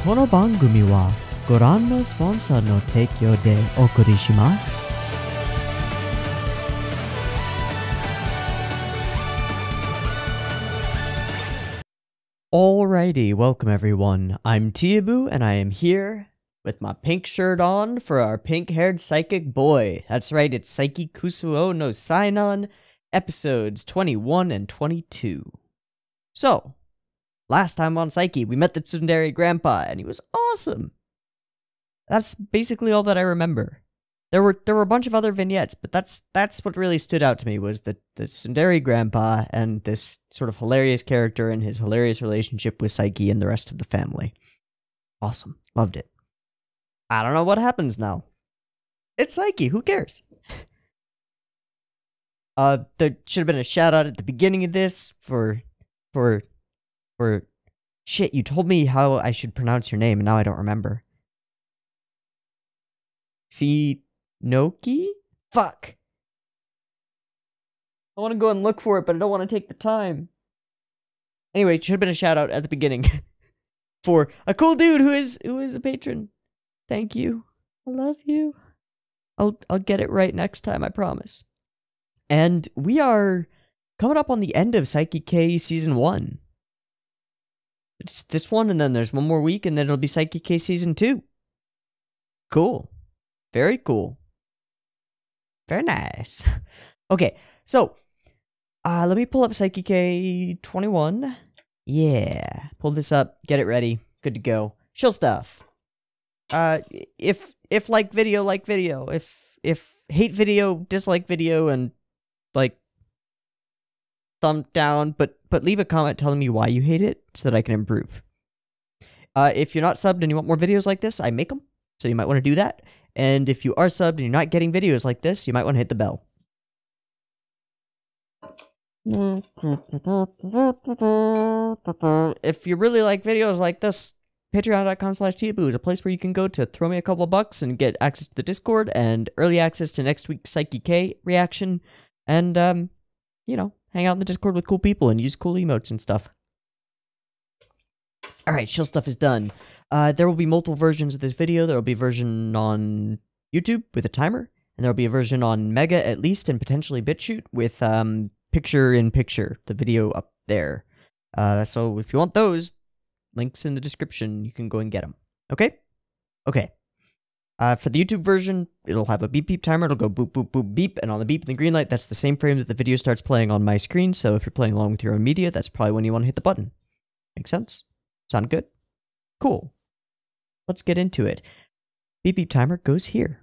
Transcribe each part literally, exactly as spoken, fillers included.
この番組はご覧のスポンサーの提供でお送りします。Alrighty, welcome everyone. I'm Teeaboo and I am here with my pink shirt on for our pink-haired psychic boy. That's right, it's Saiki Kusuo no Seinen, episodes twenty-one and twenty-two. So, last time on Saiki, we met the tsundere grandpa, and he was awesome! That's basically all that I remember. There were there were a bunch of other vignettes, but that's that's what really stood out to me, was the, the tsundere grandpa and this sort of hilarious character and his hilarious relationship with Saiki and the rest of the family. Awesome. Loved it. I don't know what happens now. It's Saiki, who cares? Uh, there should have been a shout out at the beginning of this for, for, for, shit, you told me how I should pronounce your name and now I don't remember. Sinoki? Fuck. I want to go and look for it, but I don't want to take the time. Anyway, it should have been a shout out at the beginning for a cool dude who is, who is a patron. Thank you. I love you. I'll, I'll get it right next time, I promise. And we are coming up on the end of Saiki K Season one. It's this one, and then there's one more week, and then it'll be Saiki K Season two. Cool. Very cool. Very nice. Okay, so, uh, let me pull up Saiki K twenty-one. Yeah. Pull this up, get it ready, good to go. Chill stuff. Uh, if, if like video, like video. If, if hate video, dislike video, and like, thumb down, but but leave a comment telling me why you hate it so that I can improve. Uh, if you're not subbed and you want more videos like this, I make them, so you might want to do that. And if you are subbed and you're not getting videos like this, you might want to hit the bell. If you really like videos like this, patreon dot com slash Teeaboo is a place where you can go to throw me a couple of bucks and get access to the Discord and early access to next week's Saiki K reaction. And, um, you know, hang out in the Discord with cool people and use cool emotes and stuff. Alright, chill stuff is done. Uh, there will be multiple versions of this video. There will be a version on YouTube with a timer, and there will be a version on Mega at least, and potentially BitChute with um, picture-in-picture, the video up there. Uh, so if you want those, links in the description, you can go and get them. Okay? Okay. Uh, for the YouTube version, it'll have a beep beep timer, it'll go boop boop boop beep, and on the beep and the green light, that's the same frame that the video starts playing on my screen, so if you're playing along with your own media, that's probably when you want to hit the button. Make sense? Sound good? Cool. Let's get into it. Beep beep timer goes here.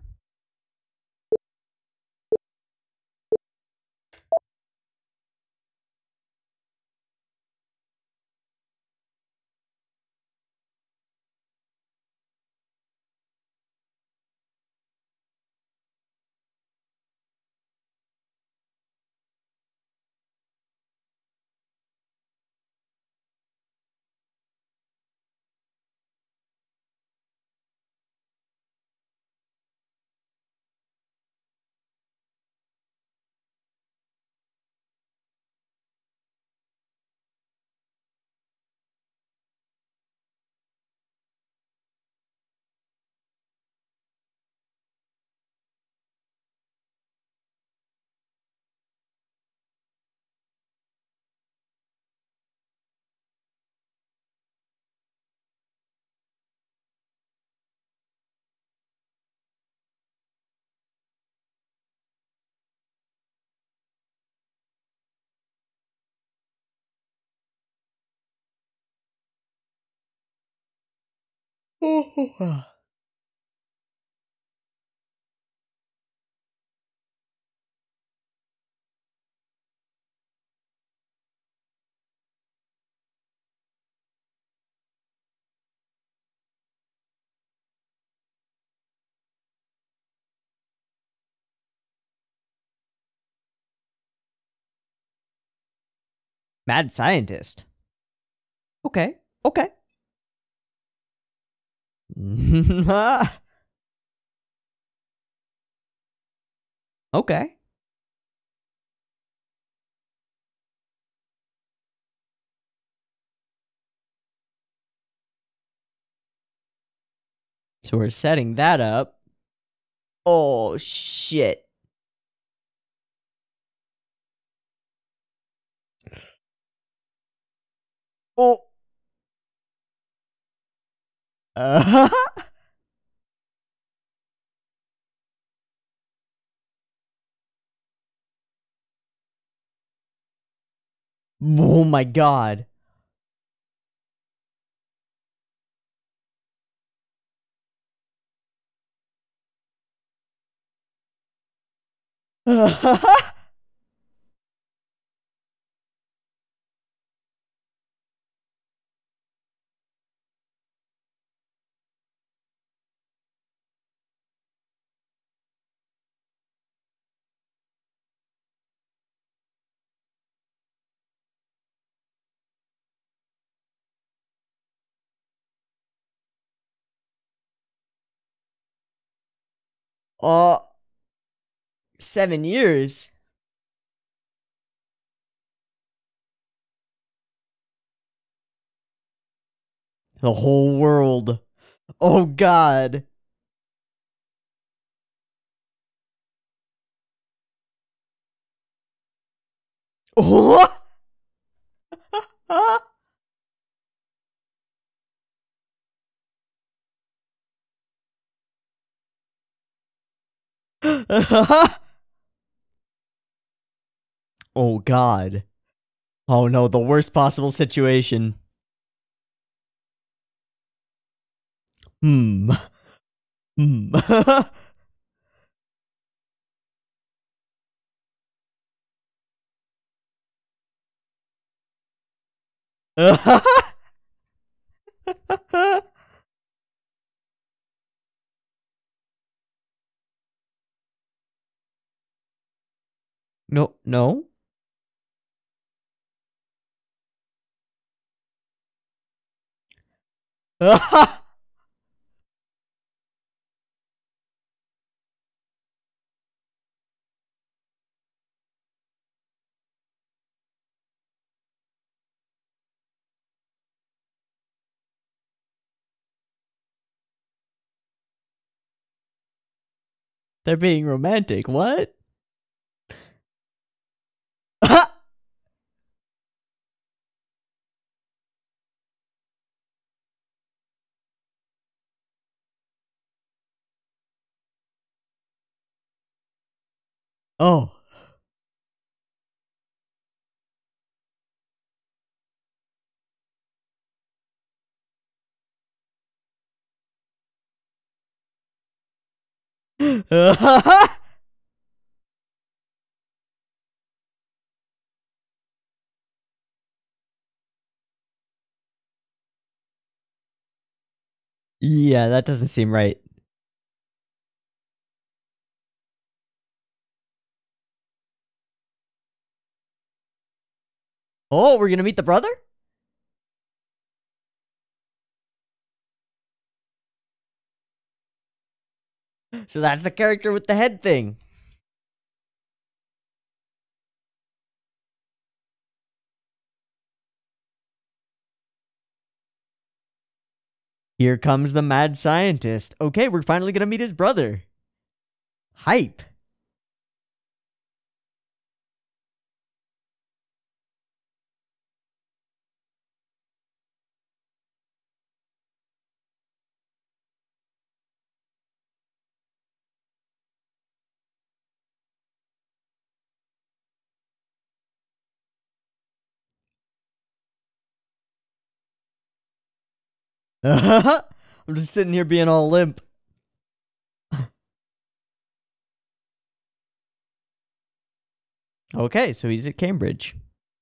Mad scientist. Okay. Okay. Okay. So we're setting that up. Oh, shit. Oh. Uh Oh my god. Oh, seven years. The whole world. Oh god. What? Oh god. Oh no, the worst possible situation. Hmm. Hmm. No, no. They're being romantic. What? Oh. Yeah, that doesn't seem right. Oh, we're gonna meet the brother? So that's the character with the head thing. Here comes the mad scientist. Okay, we're finally gonna meet his brother. Hype. I'm just sitting here being all limp. Okay, so he's at Cambridge.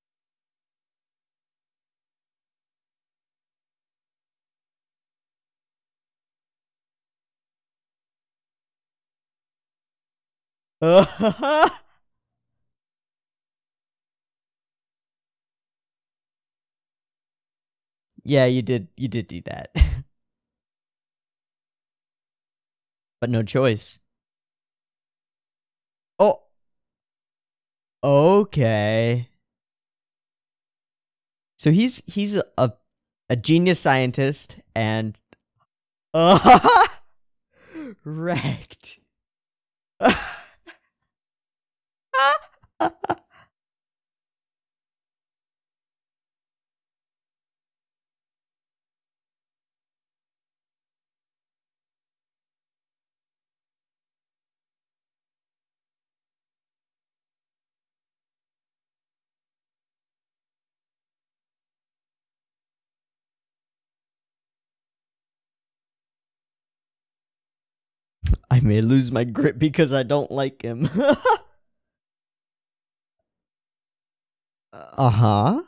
Yeah, you did. You did do that. But no choice. Oh. Okay. So he's he's a a genius scientist and uh, Wrecked. I may lose my grip because I don't like him. Uh-huh.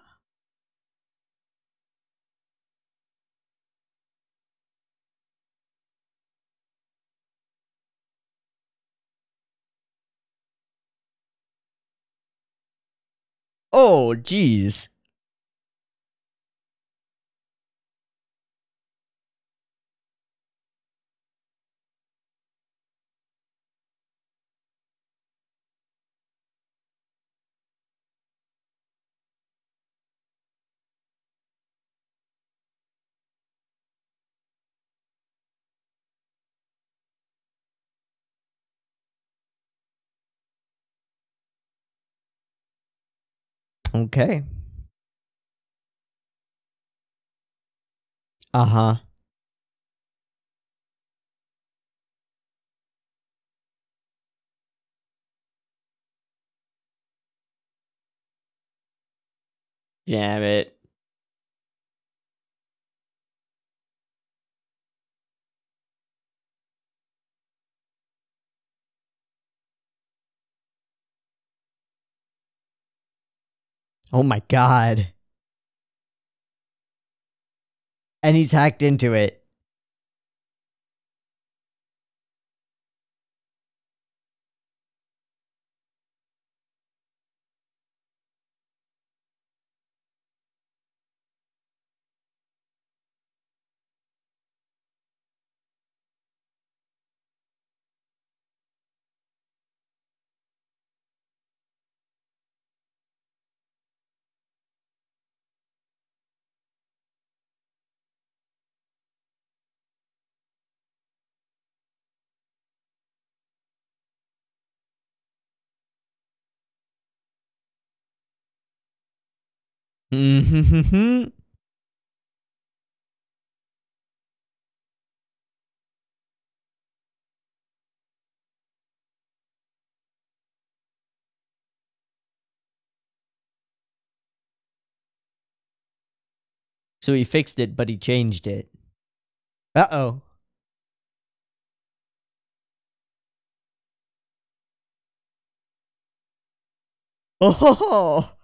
Oh, jeez. Okay. Uh-huh. Damn it. Oh my god. And he's hacked into it. Mm-hmm. So he fixed it, but he changed it. Uh-oh. Oh.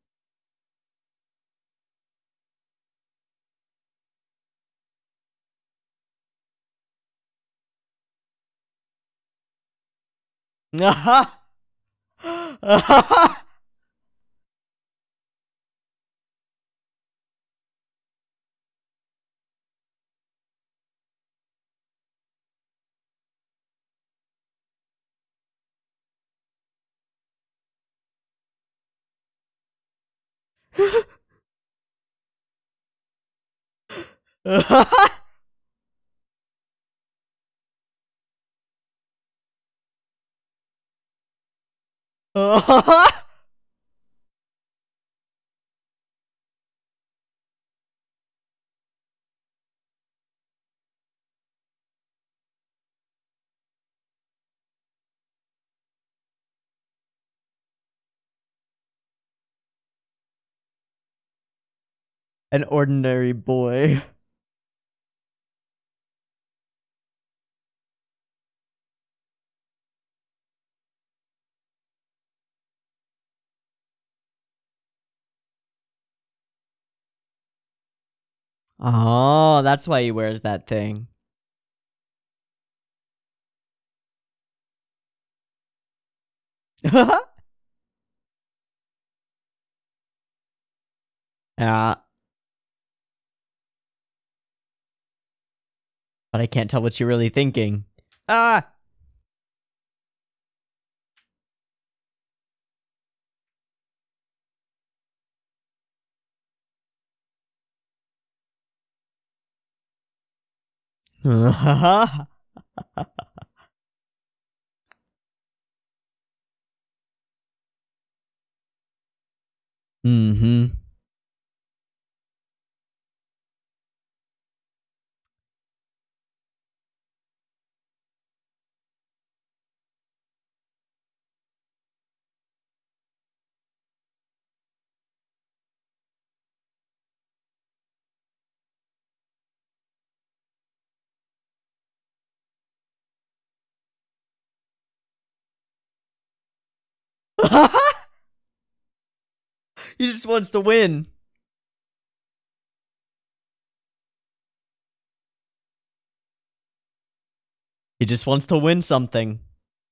An ordinary boy. Oh, that's why he wears that thing. Yeah. But I can't tell what you're really thinking. Ah! Mm-hmm. He just wants to win. He just wants to win something.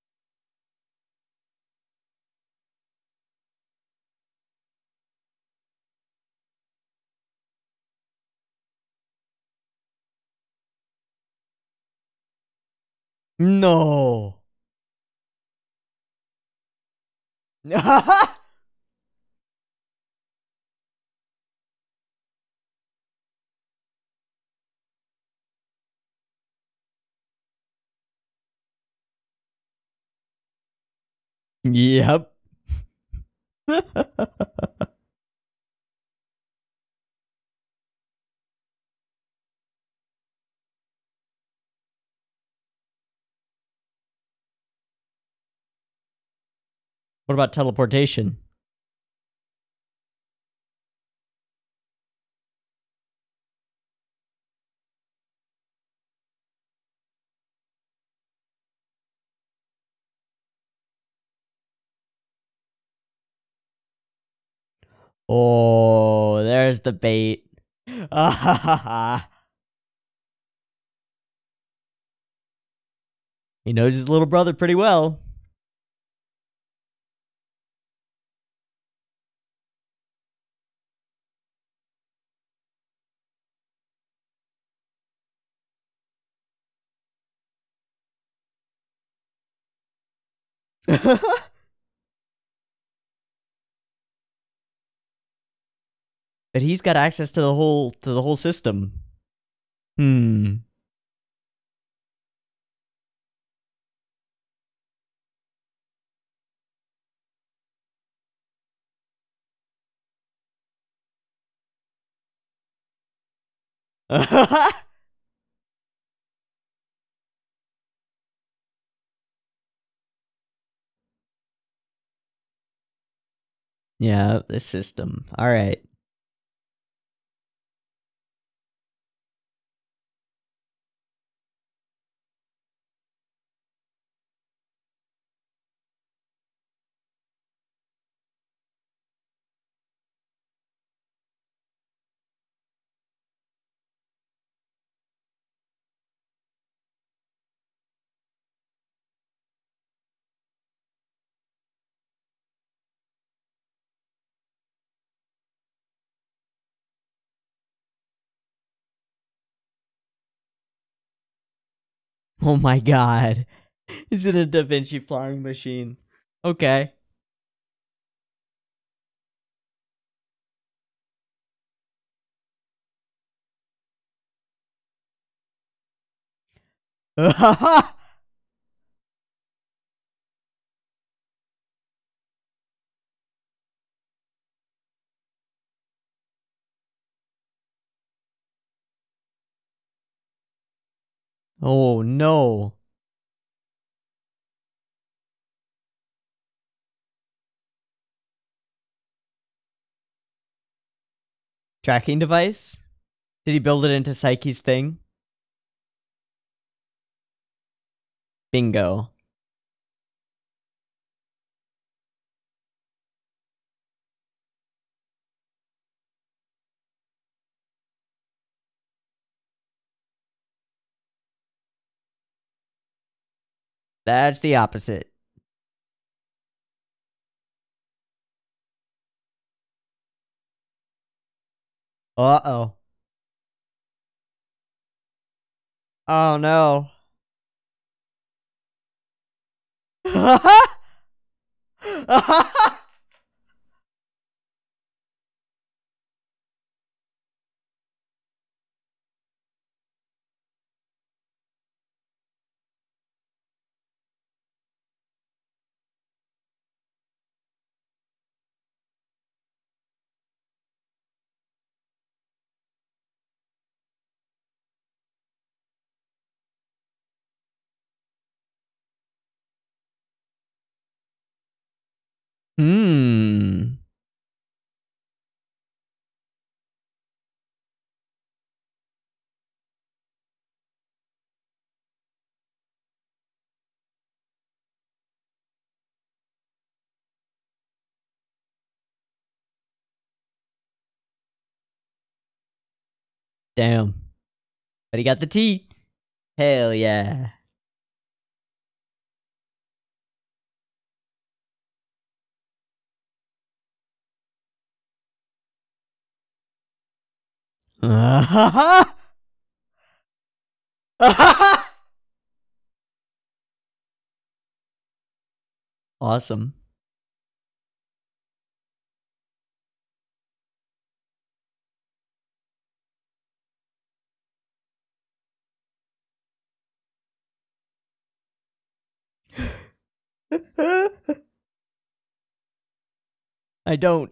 No. Yep. What about teleportation? Oh, there's the bait. He knows his little brother pretty well. But he's got access to the whole to the whole system. Hmm. Yeah, this system. All right. Oh my god. Is it a Da Vinci flying machine? Okay. Oh no. Tracking device? Did he build it into Saiki's thing? Bingo. That's the opposite. Uh-oh. Oh no. Hmm. Damn. But he got the T. Hell yeah. Awesome. I don't.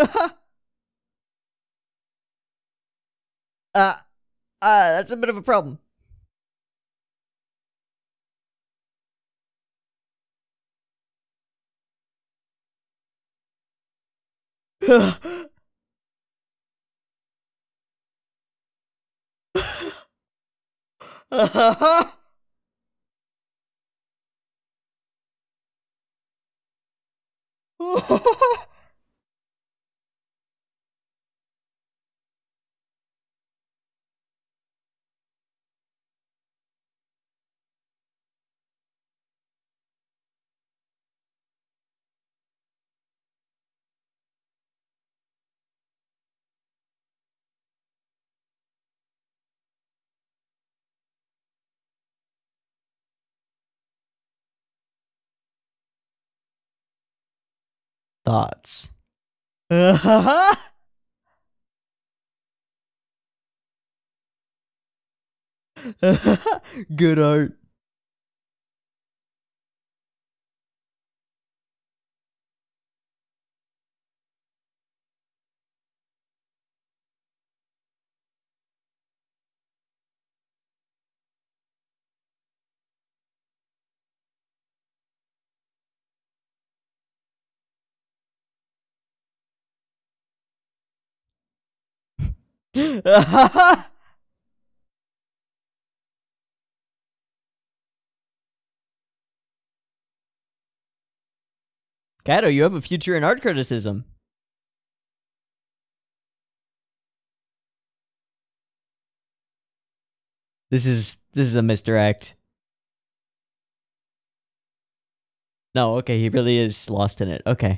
uh, uh, that's a bit of a problem. Thoughts. Good art. Kato, you have a future in art criticism. This is this is a misdirect. No, okay, he really is lost in it. Okay.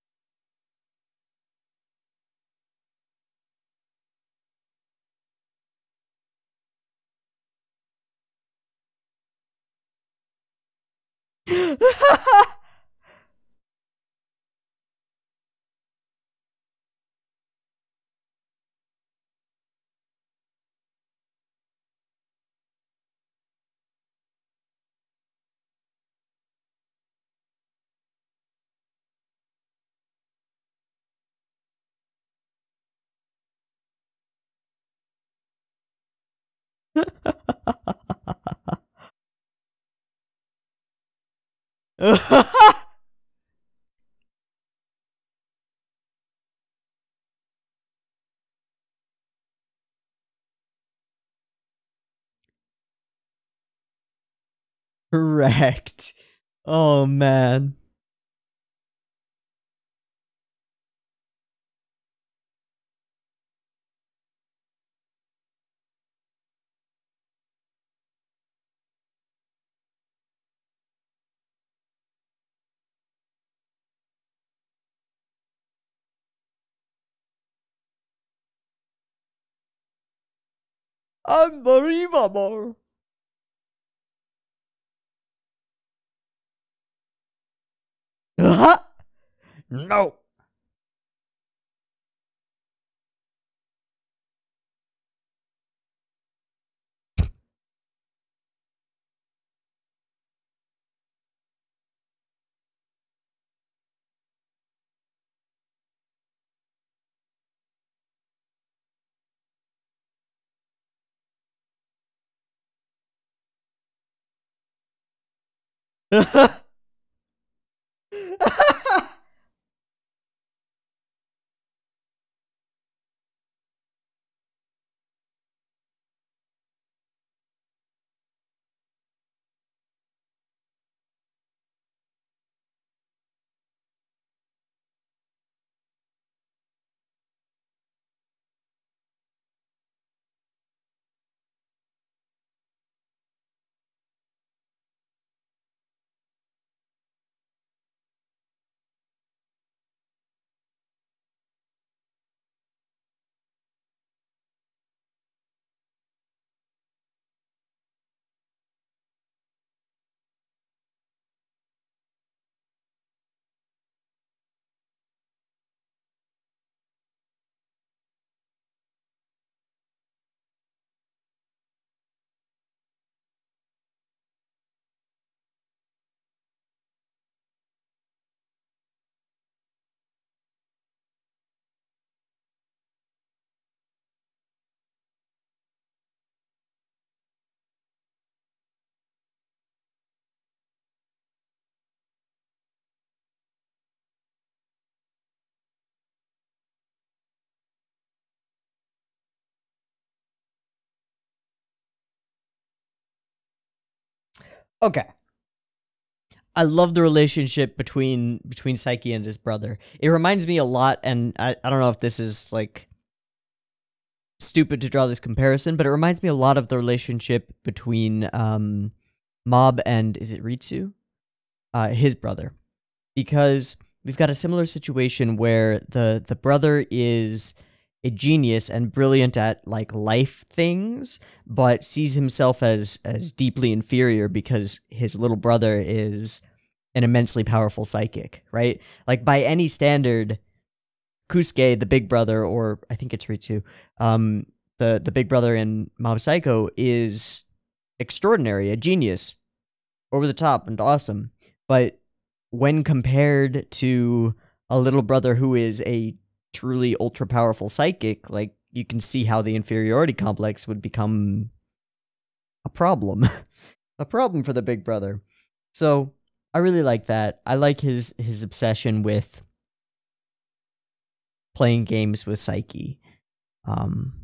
Correct. Oh man. Unbelievable. No. Okay. I love the relationship between between Saiki and his brother. It reminds me a lot, and I, I don't know if this is like stupid to draw this comparison, but it reminds me a lot of the relationship between um Mob and, is it Ritsu? Uh, his brother. Because we've got a similar situation where the the brother is a genius and brilliant at like life things, but sees himself as as deeply inferior because his little brother is an immensely powerful psychic, right? Like by any standard, Kusuke, the big brother, or I think it's Ritsu, um, the the big brother in Mob Psycho is extraordinary, a genius, over the top and awesome. But when compared to a little brother who is a truly ultra powerful psychic, like you can see how the inferiority complex would become a problem. A problem for the big brother. So I really like that. I like his his obsession with playing games with Saiki. Um,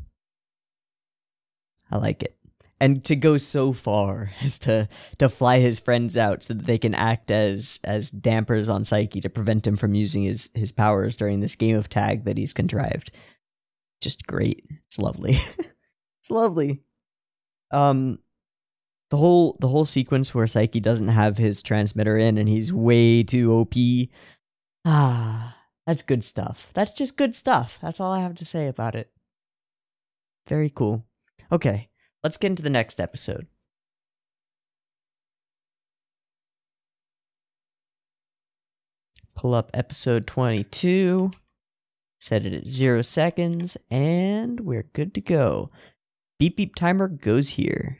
I like it. And to go so far as to to fly his friends out so that they can act as as dampers on Saiki to prevent him from using his his powers during this game of tag that he's contrived. Just great. It's lovely. It's lovely. Um, the whole the whole sequence where Saiki doesn't have his transmitter in and he's way too O P. Ah, that's good stuff. That's just good stuff. That's all I have to say about it. Very cool. Okay, let's get into the next episode. Pull up episode twenty-two. Set it at zero seconds, and we're good to go. Beep beep timer goes here.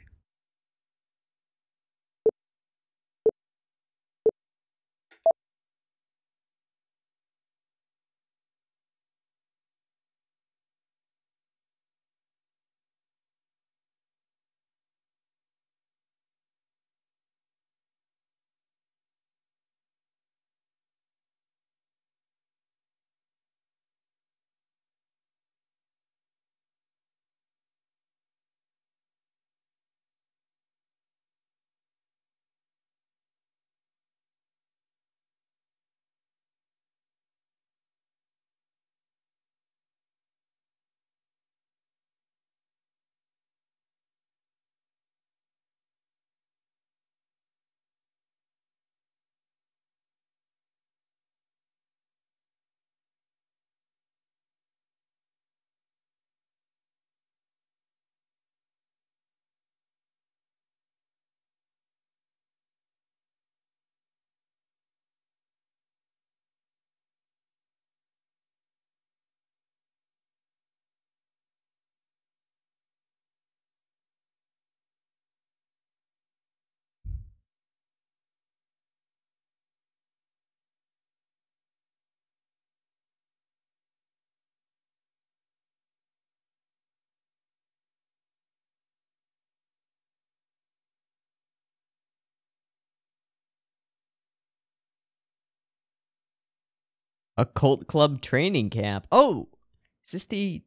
A cult club training camp. Oh, is this the...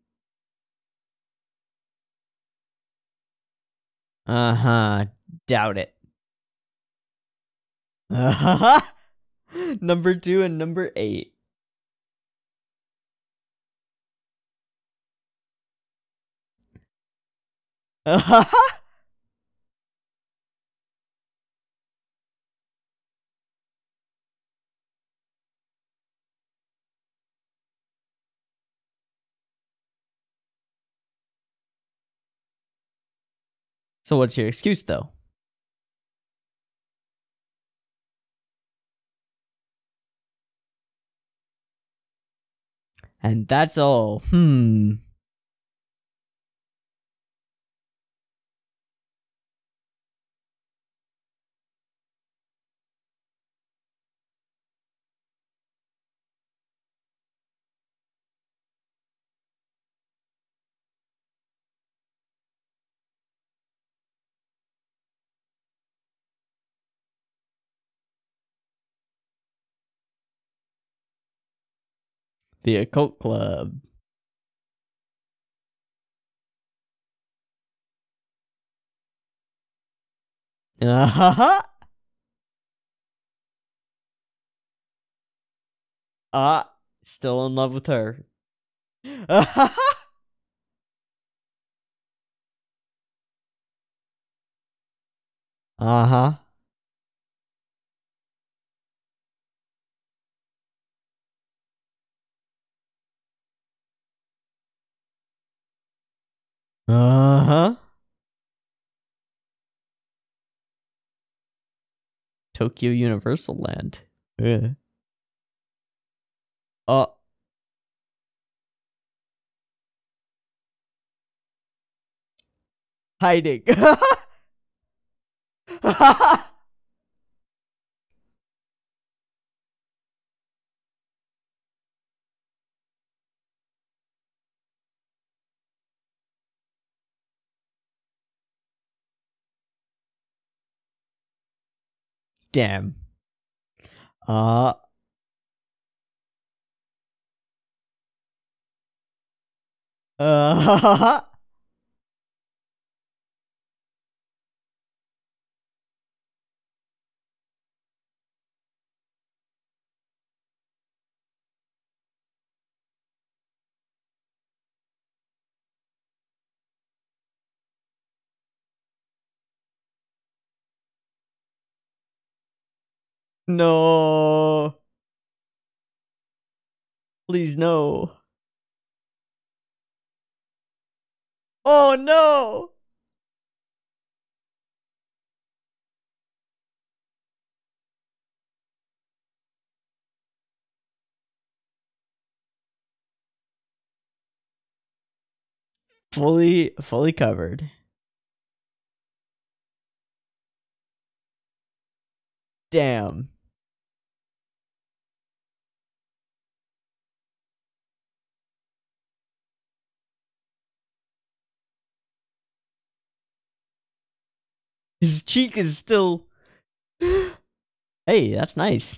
Uh-huh. Doubt it. Uh-huh. Number two and number eight. Uh-huh. So what's your excuse, though? And that's all. Hmm. The occult club. Uh-huh. Ah, still in love with her. Uh-huh. Uh-huh. Uh-huh. Tokyo Universal Land. Yeah. Uh hiding. Damn. Uh uh No. Please no. Oh no. Fully fully covered. Damn. His cheek is still. Hey, that's nice.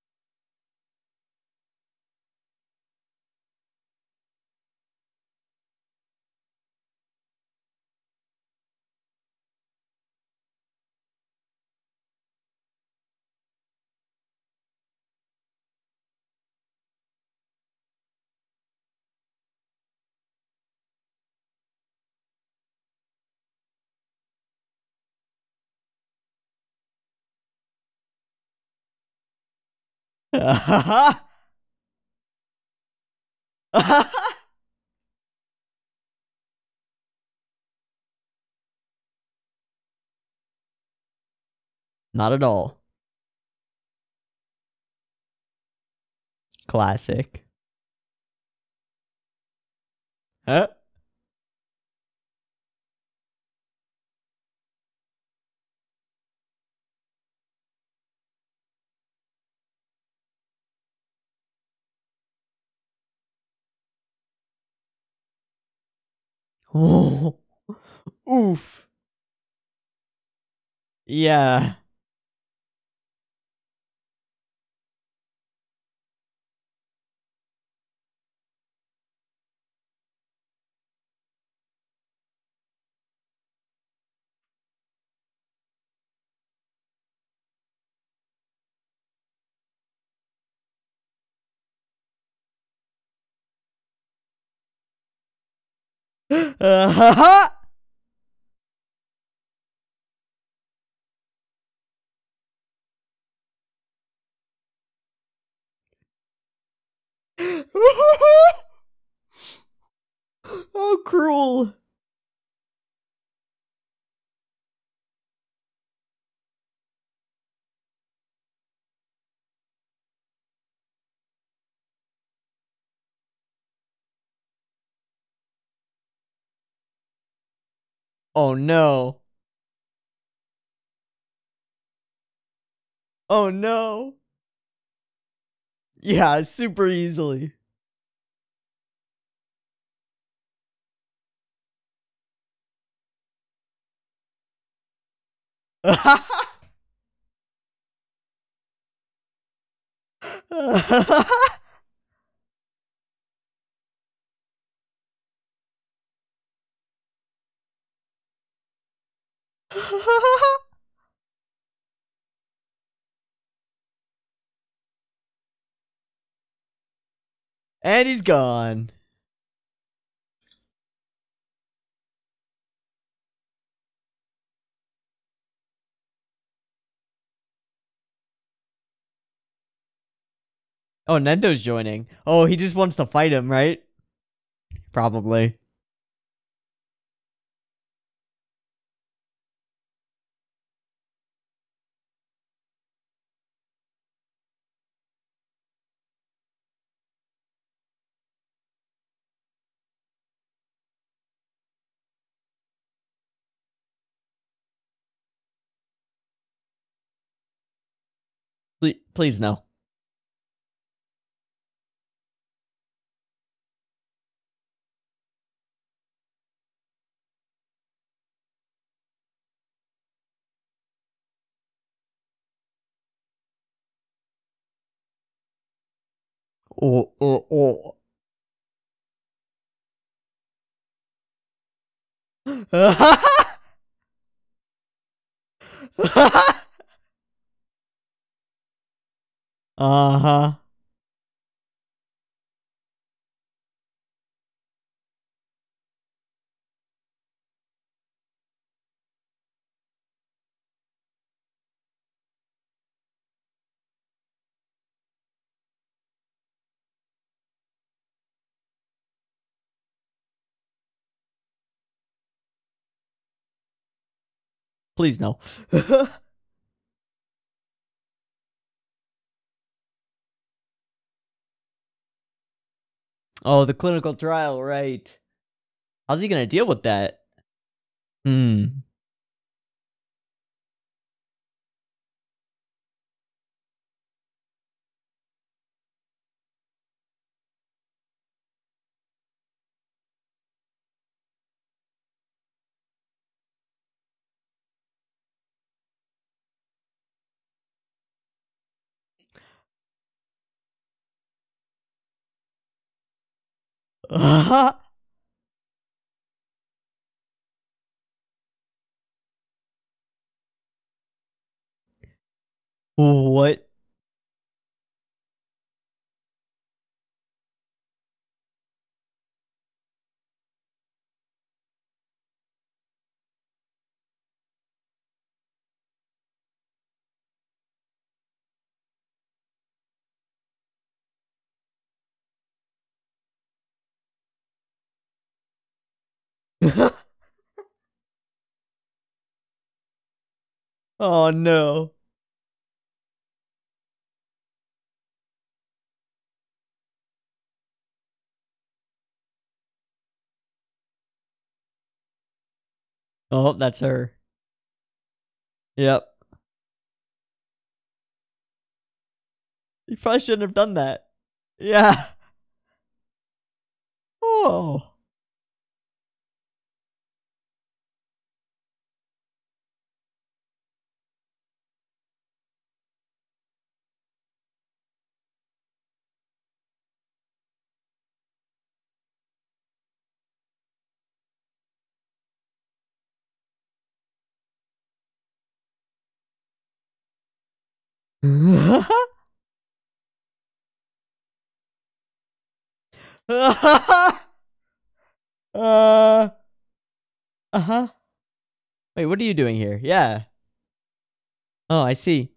Not at all. Classic. Huh? Oh. Oof. Yeah. Oh, cruel. Oh no. Oh no. Yeah, super easily. And he's gone. Oh, Nendo's joining. Oh, he just wants to fight him, right? Probably. Please, please no. Oh, oh, oh. Uh-huh. Please no. Oh, the clinical trial, right. How's he gonna deal with that? Hmm. What? Oh no. Oh, that's her. Yep. You probably shouldn't have done that. Yeah. Oh. uh, uh-huh. Wait, what are you doing here? Yeah. Oh, I see.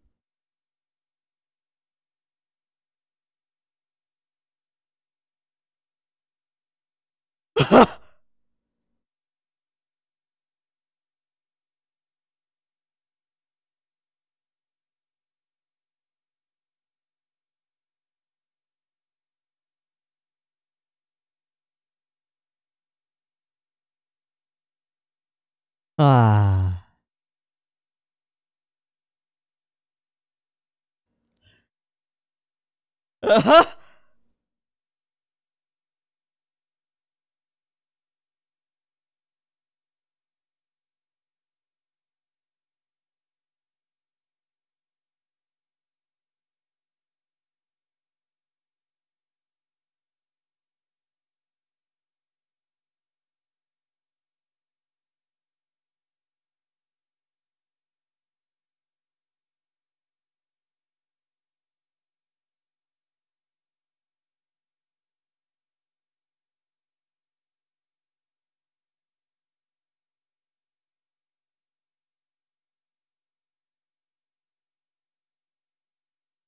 Ah.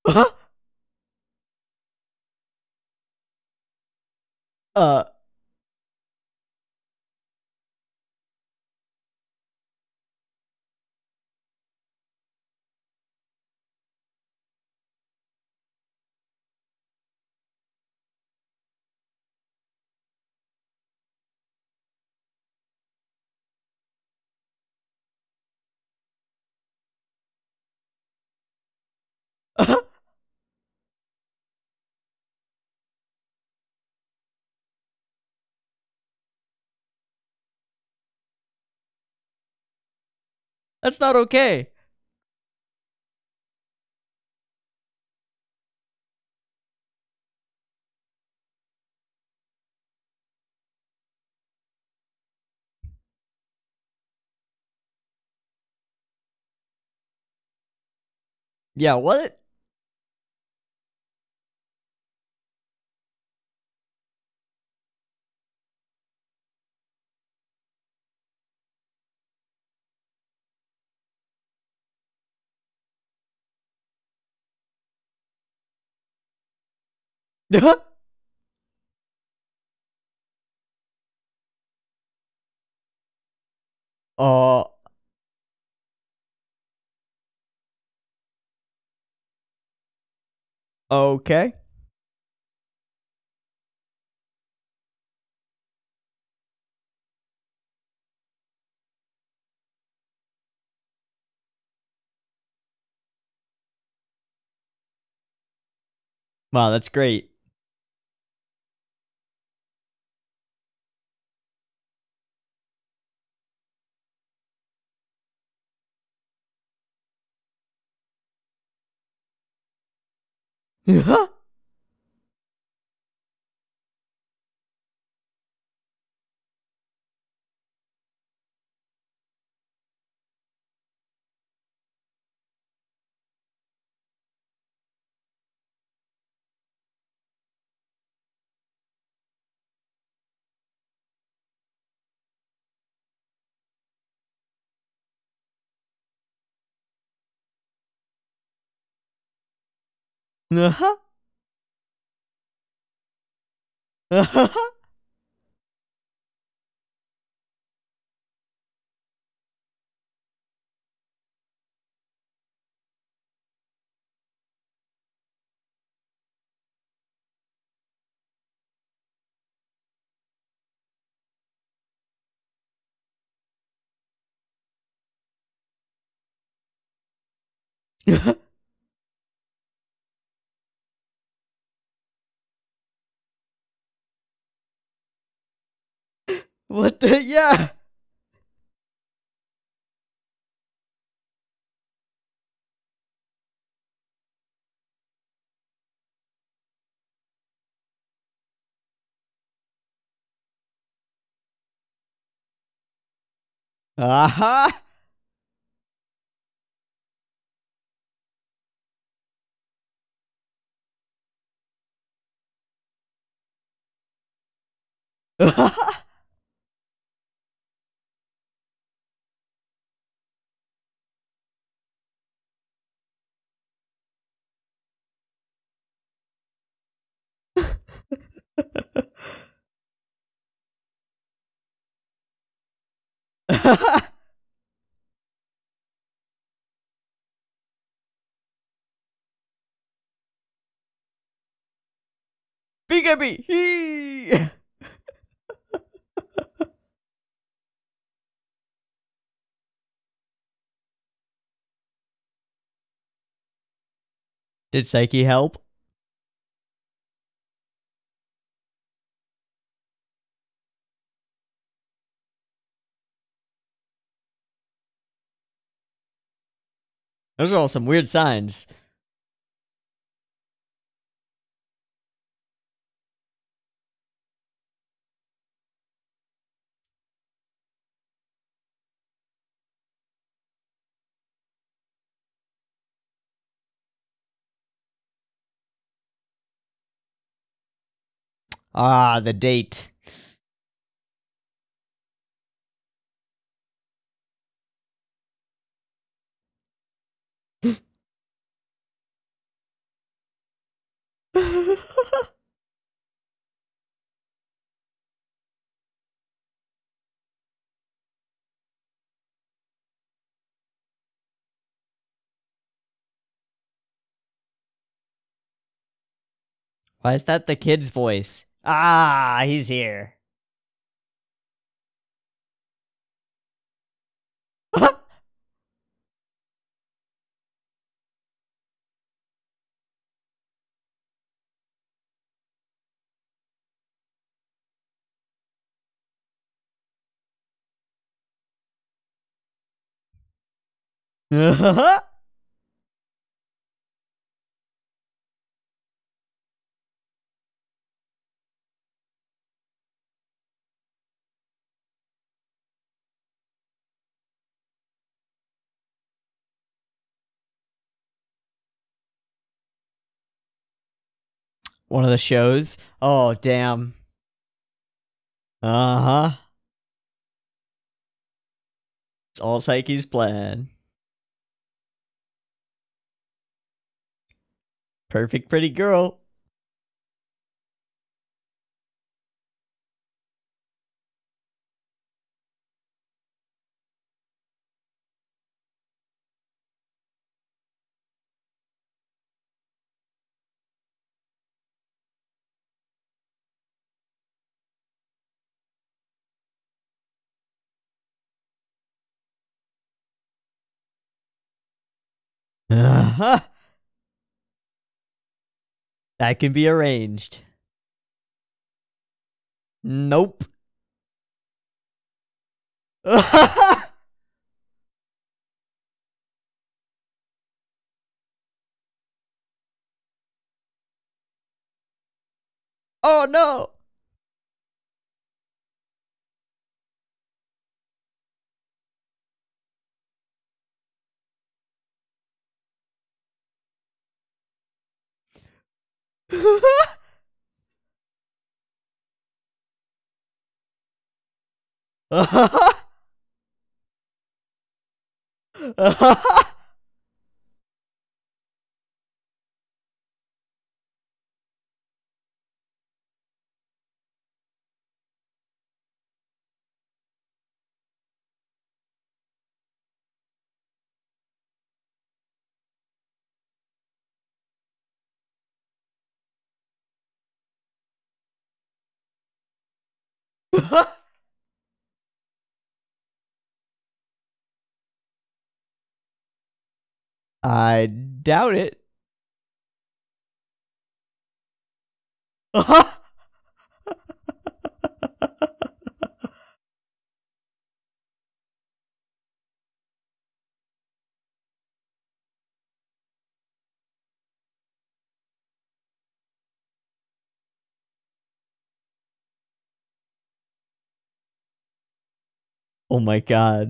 uh. That's not okay. Yeah, what? uh. Okay. Wow, that's great. What the? Yeah. Aha. Bigamy. He. Did Saiki help? Those are all some weird signs. Ah, the date. Why is that the kid's voice? Ah, he's here. One of the shows? Oh, damn. Uh-huh. It's all Saiki's plan. Perfect pretty girl. Uh-huh. That can be arranged. Nope. Oh no. I doubt it. Oh my god.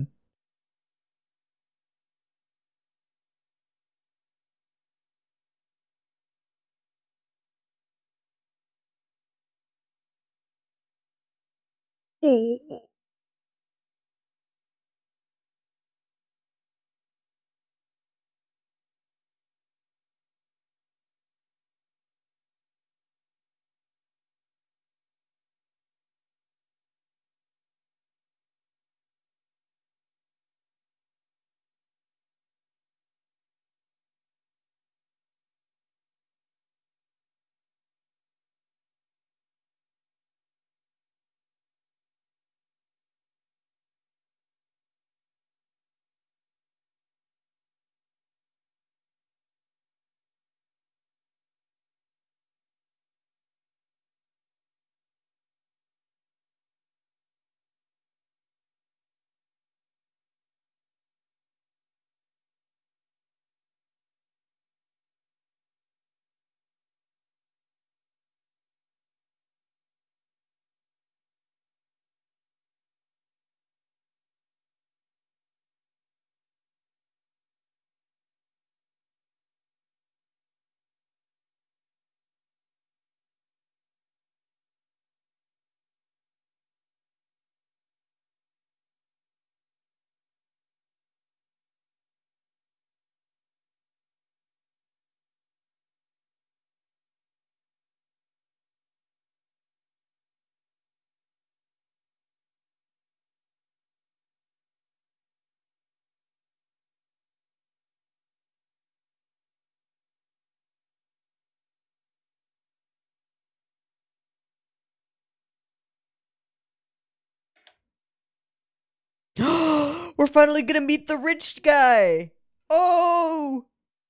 We're finally gonna meet the rich guy! Oh!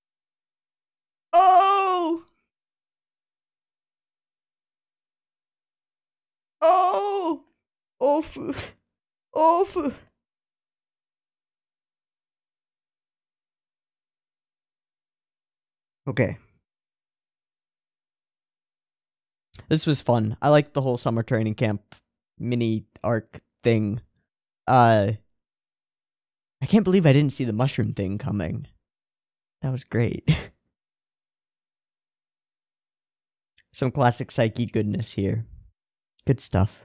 Oh! Oh! Ofu! Ofu! Okay. This was fun. I liked the whole summer training camp mini arc thing. Uh, I can't believe I didn't see the mushroom thing coming. That was great. Some classic Saiki goodness here. Good stuff.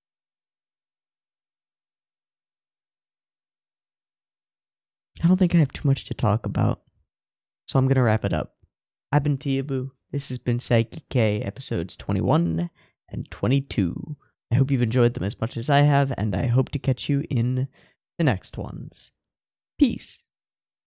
I don't think I have too much to talk about, so I'm gonna wrap it up. I've been Teeaboo. This has been Saiki K episodes twenty-one and twenty-two. I hope you've enjoyed them as much as I have, and I hope to catch you in the next ones. Peace.